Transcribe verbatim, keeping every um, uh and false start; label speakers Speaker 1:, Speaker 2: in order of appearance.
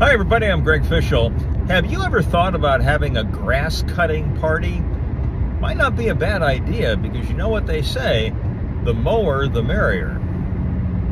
Speaker 1: Hi everybody, I'm Greg Fishel. Have you ever thought about having a grass cutting party? Might not be a bad idea because you know what they say, the mower the merrier.